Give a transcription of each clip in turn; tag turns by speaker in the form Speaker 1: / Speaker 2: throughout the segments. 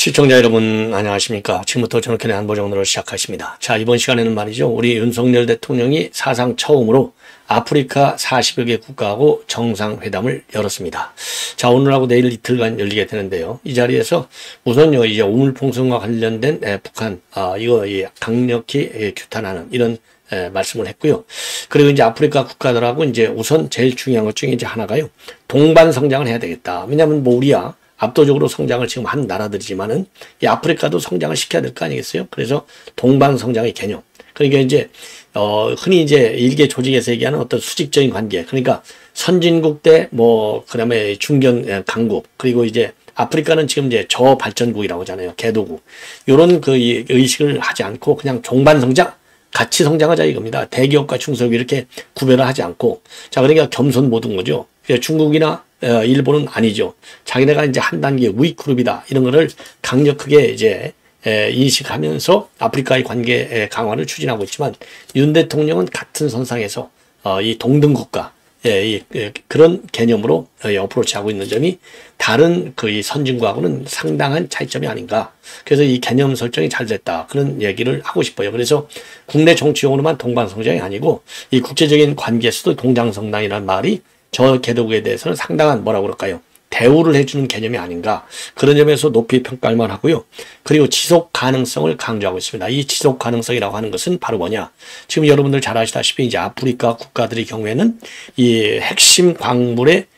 Speaker 1: 시청자 여러분 안녕하십니까. 지금부터 저녁의 안보정론을 시작하십니다. 자, 이번 시간에는 말이죠. 우리 윤석열 대통령이 사상 처음으로 아프리카 40여 개 국가하고 정상회담을 열었습니다. 자, 오늘하고 내일 이틀간 열리게 되는데요. 이 자리에서 우선요, 이제 오물풍선과 관련된 북한, 이거 강력히 규탄하는 이런 말씀을 했고요. 그리고 이제 아프리카 국가들하고 이제 우선 제일 중요한 것 중에 이제 하나가요. 동반 성장을 해야 되겠다. 왜냐하면 뭐 우리야 압도적으로 성장을 지금 한 나라들이지만은 이 아프리카도 성장을 시켜야 될 거 아니겠어요? 그래서 동반 성장의 개념. 그러니까 이제 흔히 이제 일개 조직에서 얘기하는 어떤 수직적인 관계. 그러니까 선진국 대 뭐 그다음에 중견 강국 그리고 이제 아프리카는 지금 이제 저발전국이라고 하잖아요. 개도국. 요런 그 의식을 하지 않고 그냥 동반 성장. 같이 성장하자 이겁니다. 대기업과 중소기업 이렇게 구별을 하지 않고. 자, 그러니까 겸손 모든 거죠. 중국이나 일본은 아니죠. 자기네가 이제 한 단계 위 그룹이다. 이런 거를 강력하게 이제 인식하면서 아프리카의 관계 강화를 추진하고 있지만 윤 대통령은 같은 선상에서 이 동등국가 그런 개념으로 어프로치하고 있는 점이 다른 이 선진국하고는 상당한 차이점이 아닌가. 그래서 이 개념 설정이 잘 됐다. 그런 얘기를 하고 싶어요. 그래서 국내 정치용으로만 동반성장이 아니고 이 국제적인 관계에서도 동장성당이라는 말이 저 개도국에 대해서는 상당한 뭐라고 그럴까요? 대우를 해주는 개념이 아닌가. 그런 점에서 높이 평가할 만하고요. 그리고 지속 가능성을 강조하고 있습니다. 이 지속 가능성이라고 하는 것은 바로 뭐냐. 지금 여러분들 잘 아시다시피 이제 아프리카 국가들의 경우에는 이 핵심 광물의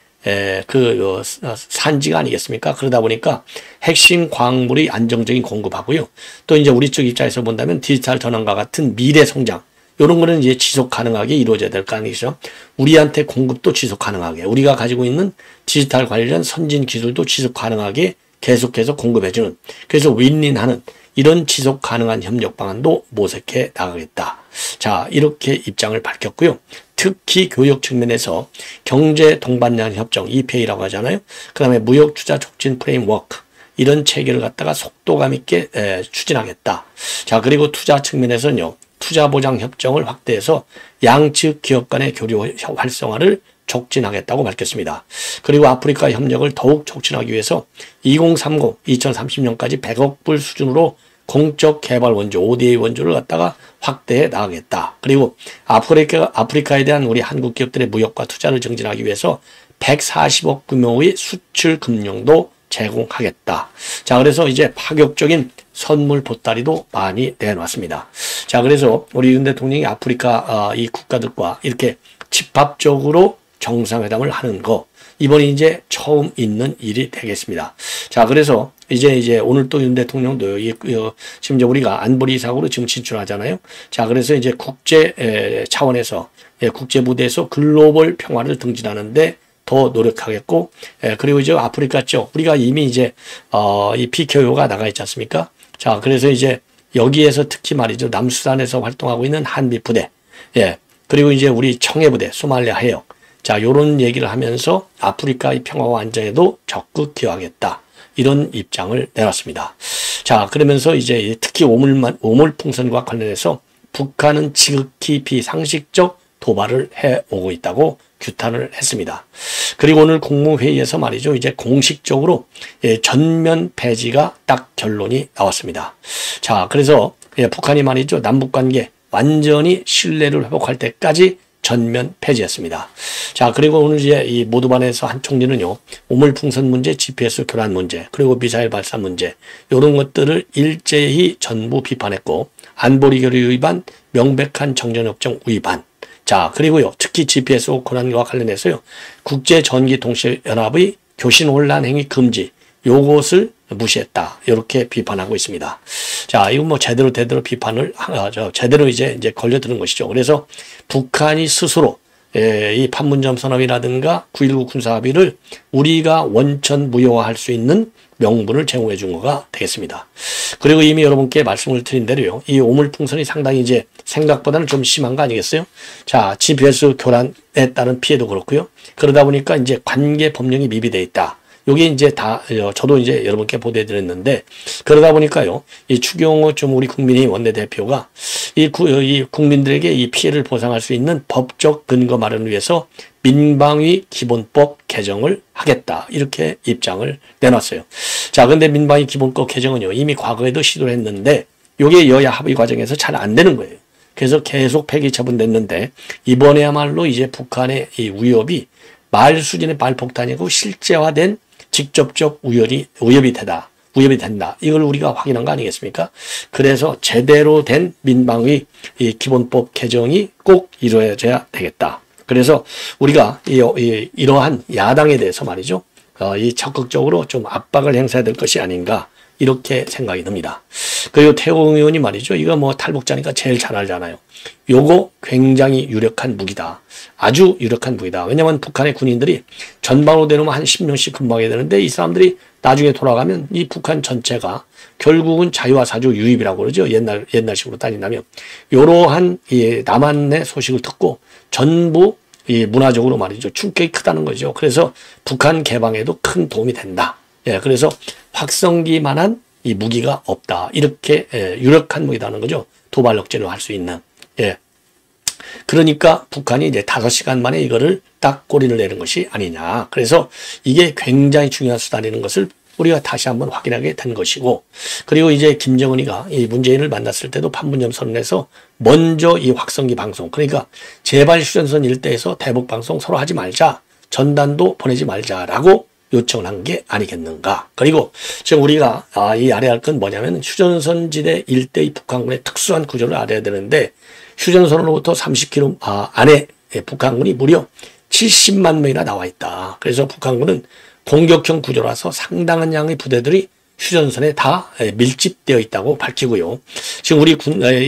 Speaker 1: 산지가 아니겠습니까? 그러다 보니까 핵심 광물이 안정적인 공급하고요. 또 이제 우리 쪽 입장에서 본다면 디지털 전환과 같은 미래 성장. 이런 거는 이제 지속 가능하게 이루어져야 될 거 아니겠죠? 우리한테 공급도 지속 가능하게, 우리가 가지고 있는 디지털 관련 선진 기술도 지속 가능하게 계속해서 공급해주는, 그래서 윈윈하는 이런 지속 가능한 협력 방안도 모색해 나가겠다. 자, 이렇게 입장을 밝혔고요. 특히 교육 측면에서 경제 동반양 협정, EPA라고 하잖아요. 그 다음에 무역 투자 촉진 프레임워크, 이런 체계를 갖다가 속도감 있게 추진하겠다. 자, 그리고 투자 측면에서는요. 투자보장협정을 확대해서 양측 기업 간의 교류 활성화를 촉진하겠다고 밝혔습니다. 그리고 아프리카 협력을 더욱 촉진하기 위해서 2030년까지 100억 불 수준으로 공적 개발 원조, ODA 원조를 갖다가 확대해 나가겠다. 그리고 아프리카에 대한 우리 한국 기업들의 무역과 투자를 증진하기 위해서 140억 규모의 수출 금융도 제공하겠다. 자, 그래서 이제 파격적인 선물 보따리도 많이 내놨습니다. 자, 그래서 우리 윤 대통령이 아프리카 이 국가들과 이렇게 집합적으로 정상회담을 하는 거, 이번이 이제 처음 있는 일이 되겠습니다. 자, 그래서 이제 오늘 또 윤 대통령도 지금 이제 우리가 안보리사국으로 지금 진출하잖아요. 자, 그래서 이제 국제 차원에서 국제 무대에서 글로벌 평화를 등진하는데 더 노력하겠고, 그리고 이제 아프리카 쪽, 우리가 이미 이제, 이 PKO가 나가 있지 않습니까? 자, 그래서 이제 여기에서 특히 말이죠. 남수단에서 활동하고 있는 한미 부대, 그리고 이제 우리 청해 부대, 소말리아 해역. 자, 요런 얘기를 하면서 아프리카의 평화와 안정에도 적극 기여하겠다. 이런 입장을 내놨습니다. 자, 그러면서 이제 특히 오물풍선과 관련해서 북한은 지극히 비상식적 도발을 해오고 있다고 규탄을 했습니다. 그리고 오늘 국무회의에서 말이죠. 이제 공식적으로 전면 폐지가 딱 결론이 나왔습니다. 자, 그래서 북한이 말이죠. 남북관계 완전히 신뢰를 회복할 때까지 전면 폐지했습니다. 자, 그리고 오늘 이제 이 모두반에서 한 총리는요. 오물풍선 문제, GPS 교란 문제, 그리고 미사일 발사 문제 이런 것들을 일제히 전부 비판했고 안보리 교류 위반, 명백한 정전협정 위반. 자, 그리고요. 특히 GPS 고난과 관련해서요. 국제전기통신연합의 교신혼란 행위 금지 요것을 무시했다. 이렇게 비판하고 있습니다. 자, 이건 뭐 제대로 비판을 제대로 이제 걸려드는 것이죠. 그래서 북한이 스스로 이 판문점 선언이라든가 9.19 군사합의를 우리가 원천 무효화할 수 있는 명분을 제공해 준 거가 되겠습니다. 그리고 이미 여러분께 말씀을 드린 대로요. 이 오물풍선이 상당히 이제 생각보다는 좀 심한 거 아니겠어요? 자, GPS 교란에 따른 피해도 그렇고요. 그러다 보니까 이제 관계 법령이 미비되어 있다. 요게 이제 다 저도 이제 여러분께 보도해드렸는데 그러다 보니까요 이 추경호 좀 우리 국민의힘 원내대표가 이 국민들에게 이 피해를 보상할 수 있는 법적 근거 마련을 위해서 민방위 기본법 개정을 하겠다 이렇게 입장을 내놨어요. 자, 근데 민방위 기본법 개정은요 이미 과거에도 시도를 했는데 요게 여야 합의 과정에서 잘 안 되는 거예요. 그래서 계속 폐기 처분됐는데 이번에야말로 이제 북한의 이 위협이 말 수준의 말폭탄이고 실제화된 직접적 위협이 된다. 이걸 우리가 확인한 거 아니겠습니까? 그래서 제대로 된 민방위 이 기본법 개정이 꼭 이루어져야 되겠다. 그래서 우리가 이러한 야당에 대해서 말이죠. 이 적극적으로 좀 압박을 행사해야 될 것이 아닌가 이렇게 생각이 듭니다. 그리고 태용 의원이 말이죠. 이거 뭐 탈북자니까 제일 잘 알잖아요. 요거 굉장히 유력한 무기다. 아주 유력한 무기다. 왜냐하면 북한의 군인들이 전방으로 내놓으면 한 10년씩 근무하게 되는데 이 사람들이 나중에 돌아가면 이 북한 전체가 결국은 자유와 사주 유입이라고 그러죠. 옛날식으로 따진다면. 이러한 이 남한의 소식을 듣고 전부 이 문화적으로 말이죠. 충격이 크다는 거죠. 그래서 북한 개방에도 큰 도움이 된다. 예, 그래서 확성기만한 이 무기가 없다. 이렇게 유력한 무기라는 거죠. 도발 억제를 할 수 있는. 예. 그러니까 북한이 이제 5시간 만에 이거를 딱 꼬리를 내는 것이 아니냐. 그래서 이게 굉장히 중요한 수단이라는 것을 우리가 다시 한번 확인하게 된 것이고, 그리고 이제 김정은이가 이 문재인을 만났을 때도 판문점 선언에서 먼저 이 확성기 방송, 그러니까 제발 휴전선 일대에서 대북 방송 서로 하지 말자, 전단도 보내지 말자라고 요청을 한 게 아니겠는가. 그리고 지금 우리가 이 알아야 할 건 뭐냐면 휴전선 지대 일대의 북한군의 특수한 구조를 알아야 되는데 휴전선으로부터 30km 안에 북한군이 무려 70만 명이나 나와 있다. 그래서 북한군은 공격형 구조라서 상당한 양의 부대들이 휴전선에 다 밀집되어 있다고 밝히고요. 지금 우리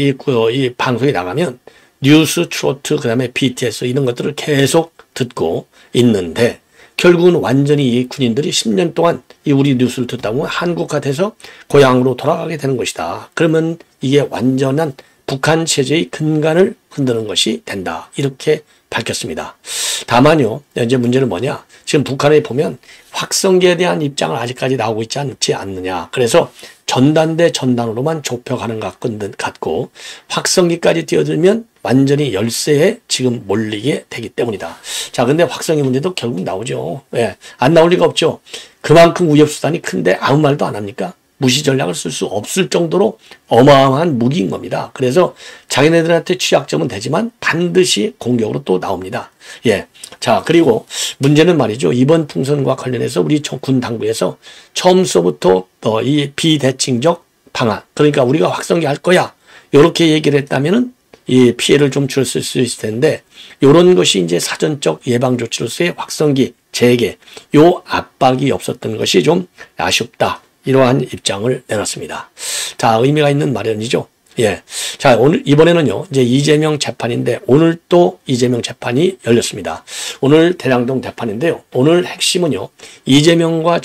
Speaker 1: 이 방송에 나가면 뉴스, 트로트, 그 다음에 BTS 이런 것들을 계속 듣고 있는데 결국은 완전히 이 군인들이 10년 동안 이 우리 뉴스를 듣다 보면 한국화돼서 고향으로 돌아가게 되는 것이다. 그러면 이게 완전한 북한 체제의 근간을 흔드는 것이 된다. 이렇게 밝혔습니다. 다만요, 이제 문제는 뭐냐? 지금 북한에 보면 확성기에 대한 입장을 아직까지 나오고 있지 않지 않느냐. 그래서 전단 대 전단으로만 좁혀가는 것 같고 확성기까지 뛰어들면 완전히 열세에 지금 몰리게 되기 때문이다. 자, 근데 확성기 문제도 결국 나오죠. 예, 안 나올 리가 없죠. 그만큼 위협수단이 큰데 아무 말도 안 합니까? 무시 전략을 쓸 수 없을 정도로 어마어마한 무기인 겁니다. 그래서 자기네들한테 취약점은 되지만 반드시 공격으로 또 나옵니다. 예. 자, 그리고 문제는 말이죠. 이번 풍선과 관련해서 우리 군 당부에서 처음서부터 이 비대칭적 방안, 그러니까 우리가 확성기 할 거야, 이렇게 얘기를 했다면은 이 피해를 좀 줄였을 수 있을 텐데, 이런 것이 이제 사전적 예방 조치로서의 확성기 재개, 요 압박이 없었던 것이 좀 아쉽다. 이러한 입장을 내놨습니다. 자, 의미가 있는 마련이죠. 예. 자, 이번에는요, 이제 이재명 재판인데, 오늘 또 이재명 재판이 열렸습니다. 오늘 대장동 재판인데요. 오늘 핵심은요, 이재명과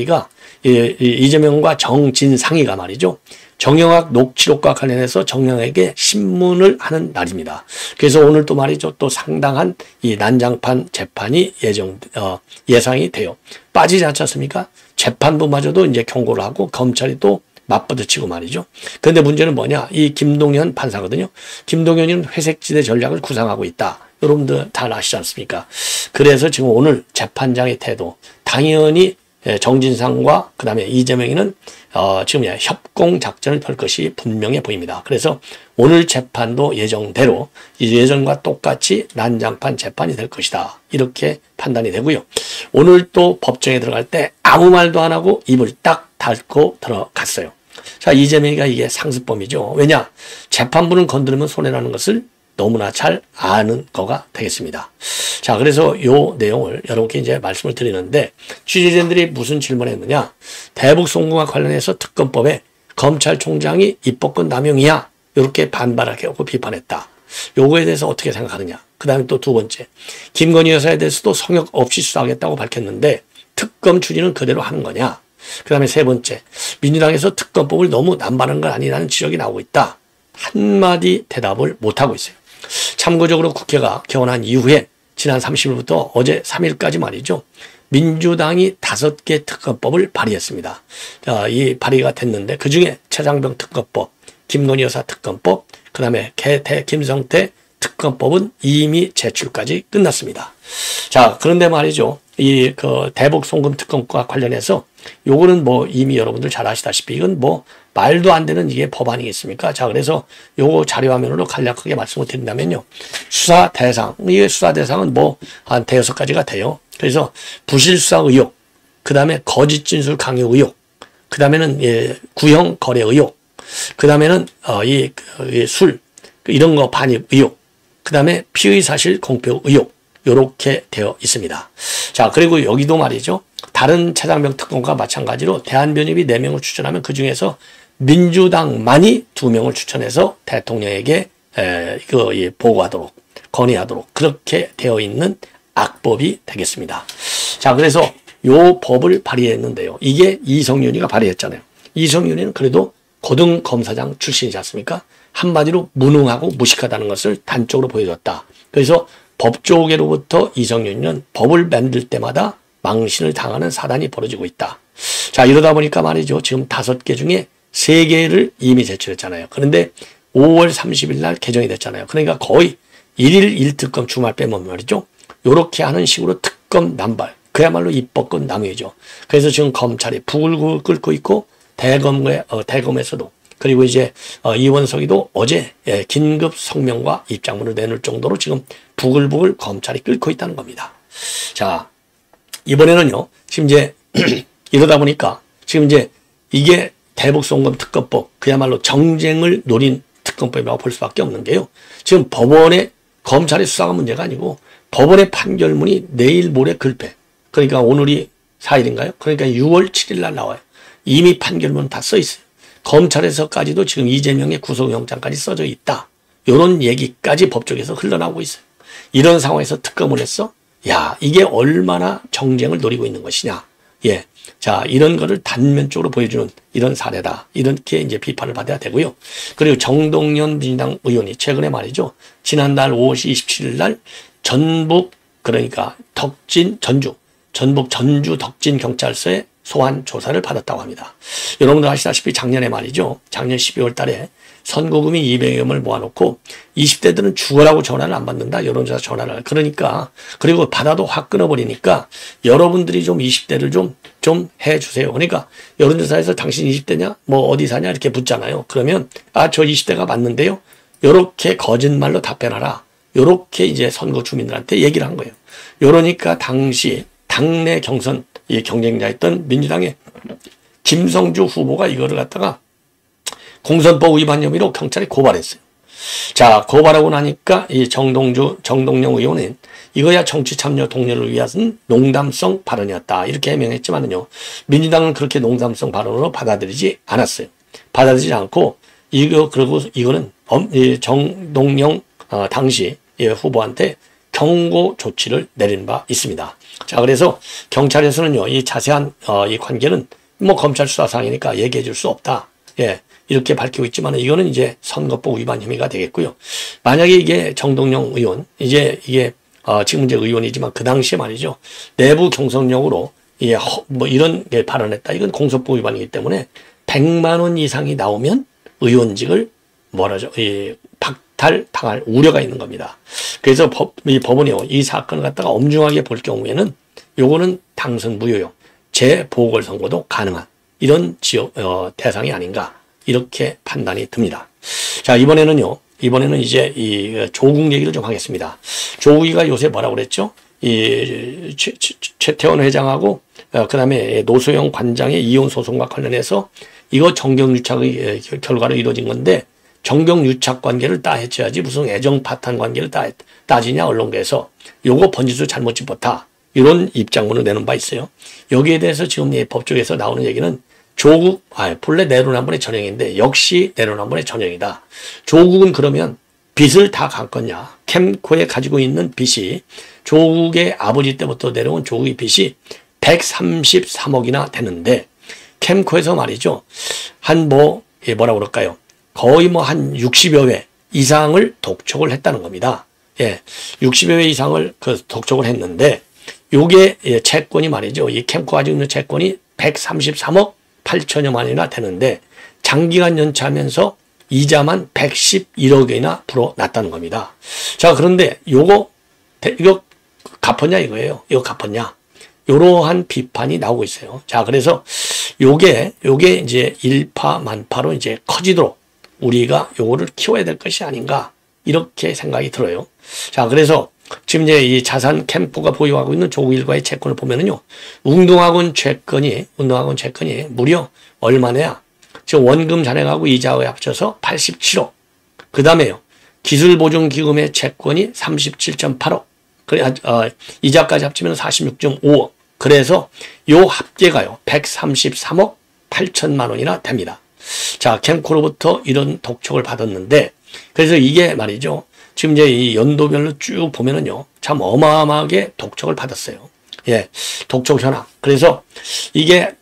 Speaker 1: 정진상이가 말이죠. 정영학 녹취록과 관련해서 정영학에게 신문을 하는 날입니다. 그래서 오늘 또 말이죠. 또 상당한 이 난장판 재판이 예상이 돼요. 빠지지 않지 않습니까? 재판부마저도 이제 경고를 하고 검찰이 또 맞부딪히고 말이죠. 그런데 문제는 뭐냐? 이 김동연 판사거든요. 김동연이는 회색지대 전략을 구상하고 있다. 여러분들 잘 아시지 않습니까? 그래서 지금 오늘 재판장의 태도, 당연히 정진상과 그 다음에 이재명이는 지금 협공 작전을 펼 것이 분명해 보입니다. 그래서 오늘 재판도 예정대로 예전과 똑같이 난장판 재판이 될 것이다. 이렇게 판단이 되고요. 오늘 또 법정에 들어갈 때 아무 말도 안 하고 입을 딱 닫고 들어갔어요. 자, 이재명이가 이게 상습범이죠. 왜냐? 재판부는 건드리면 손해라는 것을 너무나 잘 아는 거가 되겠습니다. 자, 그래서 요 내용을 여러분께 이제 말씀을 드리는데, 취재진들이 무슨 질문을 했느냐? 대북 송금과 관련해서 특검법에 검찰총장이 입법권 남용이야. 이렇게 반발하고 비판했다. 요거에 대해서 어떻게 생각하느냐? 그 다음에 또 두 번째, 김건희 여사에 대해서도 성역 없이 수사하겠다고 밝혔는데 특검 추진은 그대로 하는 거냐? 그 다음에 세 번째, 민주당에서 특검법을 너무 남발한 건 아니라는 지적이 나오고 있다. 한마디 대답을 못하고 있어요. 참고적으로 국회가 개원한 이후에 지난 30일부터 어제 3일까지 말이죠. 민주당이 5개 특검법을 발의했습니다. 자, 이 발의가 됐는데 그중에 최장병 특검법, 김건희 여사 특검법, 그 다음에 김성태 특검법은 이미 제출까지 끝났습니다. 자, 그런데 말이죠. 이 대북 송금 특검과 관련해서 요거는 뭐 이미 여러분들 잘 아시다시피 이건 뭐 말도 안 되는 이게 법안이겠습니까? 자, 그래서 요거 자료화면으로 간략하게 말씀을 드린다면요. 수사 대상, 이게 수사 대상은 뭐 한 5가지가 돼요. 그래서 부실 수사 의혹, 그 다음에 거짓 진술 강요 의혹, 그 다음에는 구형 거래 의혹, 그 다음에는 술 이런 거 반입 의혹, 그 다음에 피의 사실 공표 의혹, 요렇게 되어 있습니다. 자, 그리고 여기도 말이죠. 다른 최장병 특검과 마찬가지로 대한변협이 4명을 추천하면 그 중에서 민주당만이 2명을 추천해서 대통령에게 보고하도록, 건의하도록 그렇게 되어 있는 악법이 되겠습니다. 자, 그래서 요 법을 발의했는데요. 이게 이성윤이가 발의했잖아요. 이성윤이는 그래도 고등검사장 출신이지 않습니까? 한마디로 무능하고 무식하다는 것을 단적으로 보여줬다. 그래서 법조계로부터 이성윤이는 법을 만들 때마다 망신을 당하는 사단이 벌어지고 있다. 자, 이러다 보니까 말이죠. 지금 5개 중에 3개를 이미 제출했잖아요. 그런데 5월 30일 날 개정이 됐잖아요. 그러니까 거의 1일 1특검 주말 빼면 말이죠. 요렇게 하는 식으로 특검 남발. 그야말로 입법권 남용이죠. 그래서 지금 검찰이 부글부글 끓고 있고 대검에서도 그리고 이제 이원석이도 어제 긴급 성명과 입장문을 내놓을 정도로 지금 부글부글 검찰이 끓고 있다는 겁니다. 자, 이번에는요. 지금 이제 이러다 보니까 지금 이제 이게 대북송금 특검법 그야말로 정쟁을 노린 특검법이라고 볼 수밖에 없는 게요. 지금 법원의 검찰의 수사가 문제가 아니고 법원의 판결문이 내일 모레 글패. 그러니까 오늘이 4일인가요? 그러니까 6월 7일 날 나와요. 이미 판결문 다 써 있어요. 검찰에서까지도 지금 이재명의 구속영장까지 써져 있다. 이런 얘기까지 법조계에서 흘러나오고 있어요. 이런 상황에서 특검을 했어? 야, 이게 얼마나 정쟁을 노리고 있는 것이냐. 예. 자, 이런 거를 단면적으로 보여주는 이런 사례다. 이렇게 이제 비판을 받아야 되고요. 그리고 정동연 민주당 의원이 최근에 말이죠. 지난달 5월 27일 날 전북, 그러니까 전북 전주 덕진 경찰서에 소환 조사를 받았다고 합니다. 여러분들 아시다시피 작년에 말이죠. 작년 12월 달에 선거금이 200여 원을 모아놓고 20대들은 죽어라고 전화를 안 받는다. 여론조사 전화를. 그러니까 그리고 받아도 확 끊어버리니까 여러분들이 좀 20대를 좀 해주세요. 그러니까 여론조사에서 당신 20대냐? 뭐 어디 사냐? 이렇게 묻잖아요. 그러면 저 20대가 맞는데요. 요렇게 거짓말로 답변하라. 요렇게 이제 선거 주민들한테 얘기를 한 거예요. 요러니까 당시 당내 경선 이 경쟁자였던 민주당의 김성주 후보가 이거를 갖다가 공선법 위반 혐의로 경찰에 고발했어요. 자, 고발하고 나니까 이 정동영 의원은 이거야 정치 참여 동료를 위한 농담성 발언이었다. 이렇게 해명했지만은요. 민주당은 그렇게 농담성 발언으로 받아들이지 않았어요. 받아들이지 않고 그리고 이거는 정동영 당시 후보한테 경고 조치를 내린 바 있습니다. 자, 그래서 경찰에서는요, 이 자세한 이 관계는 뭐 검찰 수사상이니까 얘기해 줄 수 없다. 예, 이렇게 밝히고 있지만 이거는 이제 선거법 위반 혐의가 되겠고요. 만약에 이게 정동영 의원, 이제 이게 지금 이제 의원이지만 그 당시에 말이죠. 내부 경선용으로 뭐 이런 게 발언했다. 이건 공소법 위반이기 때문에 100만 원 이상이 나오면 의원직을 박탈당할 우려가 있는 겁니다. 그래서 법원이요, 이 사건을 갖다가 엄중하게 볼 경우에는 요거는 당선 무효용, 재보궐선거도 가능한 이런 대상이 아닌가 이렇게 판단이 듭니다. 자, 이번에는 이제 이 조국 얘기를 좀 하겠습니다. 조국이가 요새 뭐라고 그랬죠? 이 최태원 회장하고 그다음에 노소영 관장의 이혼 소송과 관련해서 이거 정경유착의 결과로 이루어진 건데 정경유착 관계를 따해쳐야지 무슨 애정 파탄 관계를 따지냐 언론계에서 요거 번지수 잘못 짚었다. 이런 입장문을 내는 바 있어요. 여기에 대해서 지금 법조에서 나오는 얘기는 조국, 본래 내로남불의 전형인데 역시 내로남불의 전형이다. 조국은 그러면 빚을 다 갚았냐. 캠코에 가지고 있는 빚이 조국의 아버지 때부터 내려온 조국의 빚이 133억이나 되는데 캠코에서 말이죠. 뭐라고 그럴까요? 거의 한 60여 회 이상을 독촉을 했다는 겁니다. 예. 60여 회 이상을 독촉을 했는데 요게 채권이 말이죠. 이 캠코가 가지고 있는 채권이 133억 8천여만 원이나 되는데 장기간 연체하면서 이자만 111억이나 불어났다는 겁니다. 자, 그런데 이거 갚았냐 이거예요. 이거 갚았냐. 이러한 비판이 나오고 있어요. 자, 그래서 요게 이제 일파만파로 이제 커지도록 우리가 요거를 키워야 될 것이 아닌가 이렇게 생각이 들어요. 자, 그래서 지금 이제 이 자산 캠프가 보유하고 있는 조국 일가의 채권을 보면은요, 운동학원 채권이 무려 얼마냐? 지금 원금 잔액하고 이자에 합쳐서 87억. 그 다음에요, 기술보증기금의 채권이 37.8억. 그래, 이자까지 합치면 46.5억. 그래서 요 합계가요, 133억 8천만 원이나 됩니다. 자, 캠코로부터 이런 독촉을 받았는데, 그래서 이게 말이죠. 지금 이제 이 연도별로 쭉 보면은요, 참 어마어마하게 독촉을 받았어요. 예, 독촉 현황. 그래서 이게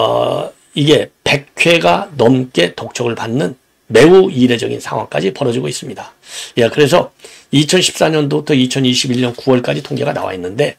Speaker 1: 100회가 넘게 독촉을 받는 매우 이례적인 상황까지 벌어지고 있습니다. 예, 그래서 2014년도부터 2021년 9월까지 통계가 나와 있는데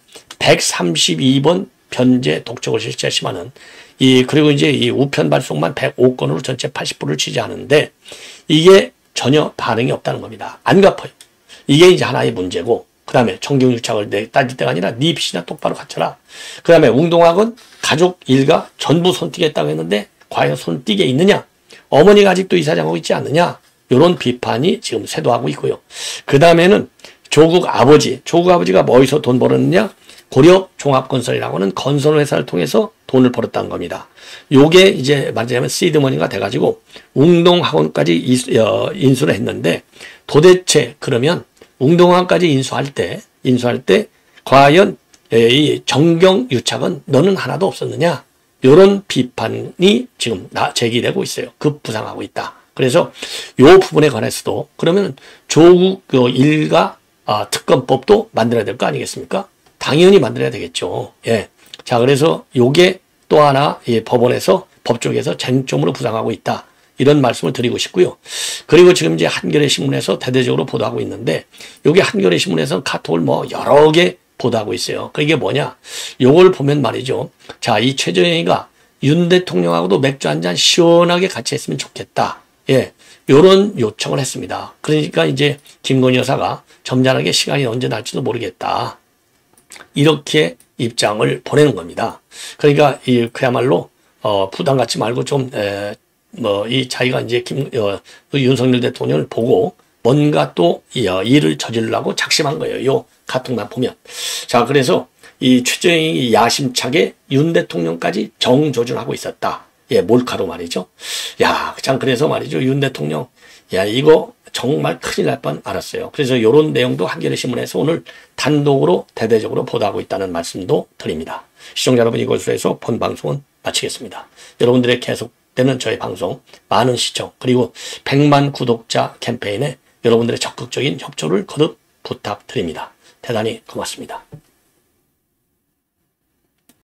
Speaker 1: 132번 변제 독촉을 실시했지만은 그리고 이제 이 우편 발송만 105건으로 전체 80%를 취재하는데 이게 전혀 반응이 없다는 겁니다. 안 갚아요. 이게 이제 하나의 문제고, 그 다음에 정경유착을 따질 때가 아니라 네 빚이나 똑바로 갚쳐라. 그 다음에 웅동학은 가족 일가 전부 손띄겠다고 했는데 과연 손띄게 있느냐? 어머니가 아직도 이사장하고 있지 않느냐? 이런 비판이 지금 쇄도하고 있고요. 그 다음에는 조국 아버지가 어디서 돈 벌었느냐? 고려종합건설이라고 하는 건설회사를 통해서 돈을 벌었다는 겁니다. 요게 이제 말하자면 시드머니가 돼가지고 웅동학원까지 인수를 했는데, 도대체 그러면 웅동학원까지 인수할 때 과연 이 정경유착은 너는 하나도 없었느냐? 이런 비판이 지금 제기되고 있어요. 급부상하고 있다. 그래서 요 부분에 관해서도 그러면 조국 일가 특검법도 만들어야 될 거 아니겠습니까? 당연히 만들어야 되겠죠. 예. 자, 그래서 요게 또 하나 법원에서 법조계에서 쟁점으로 부상하고 있다. 이런 말씀을 드리고 싶고요. 그리고 지금 이제 한겨레 신문에서 대대적으로 보도하고 있는데, 요게 한겨레 신문에서 카톡을 여러 개 보도하고 있어요. 그게 뭐냐? 요걸 보면 말이죠. 자, 이 최저영이가 윤 대통령하고도 맥주 한잔 시원하게 같이 했으면 좋겠다. 예. 요런 요청을 했습니다. 그러니까 이제 김건희 여사가 점잖하게 시간이 언제 날지도 모르겠다. 이렇게 입장을 보내는 겁니다. 그러니까 그야말로 부담 갖지 말고 좀 이 자기가 이제 윤석열 대통령을 보고 뭔가 또 일을 저지르려고 작심한 거예요. 요 카톡만 보면. 자, 그래서 이 최저영이 야심차게 윤 대통령까지 정조준하고 있었다. 예, 몰카로 말이죠. 야, 참 그래서 말이죠. 윤 대통령, 야, 이거 정말 큰일 날 뻔 알았어요. 그래서 이런 내용도 한겨레 신문에서 오늘 단독으로 대대적으로 보도하고 있다는 말씀도 드립니다. 시청자 여러분, 이것으로 해서 본 방송은 마치겠습니다. 여러분들의 계속되는 저의 방송, 많은 시청, 그리고 100만 구독자 캠페인에 여러분들의 적극적인 협조를 거듭 부탁드립니다. 대단히 고맙습니다.